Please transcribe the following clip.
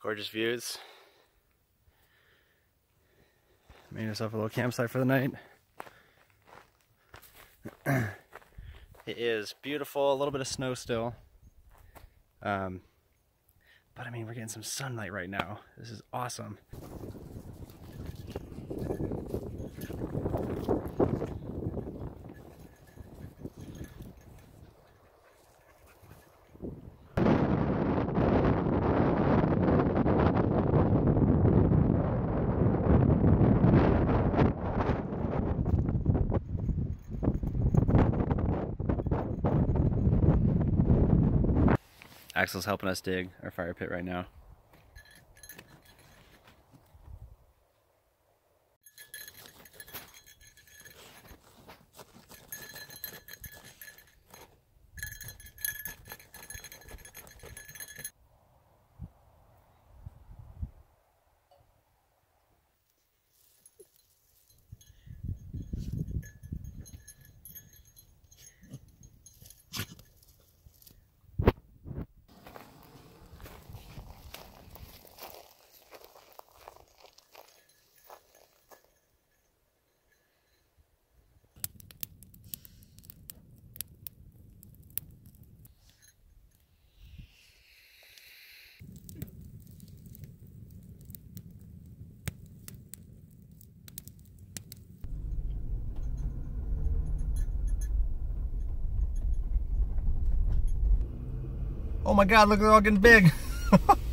Gorgeous views. Made yourself a little campsite for the night. It is beautiful, a little bit of snow still. But I mean, we're getting some sunlight right now. This is awesome. Axel's helping us dig our fire pit right now. Oh my God, look, they're all getting big.